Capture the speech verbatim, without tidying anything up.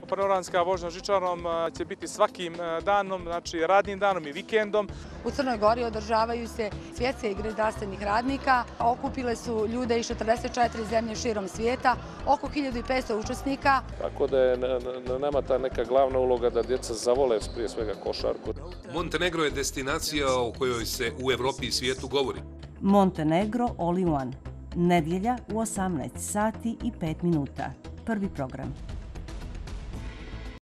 Panoramska vožnja žičarom će biti svakim danom, znači radnim danom i vikendom. U Crnoj Gori održavaju se svjetske igre zdravstvenih radnika. Okupile su ljude iz četrdeset četiri zemlje širom svijeta, oko hiljadu petsto učesnika. Tako da je na, na nama ta neka glavna uloga da djeca zavole prije svega košarku. Montenegro je destinacija o kojoj se u Evropi i svijetu govori. Montenegro all in one. Nedjelja u osamnaest sati i pet minuta. Prvi program.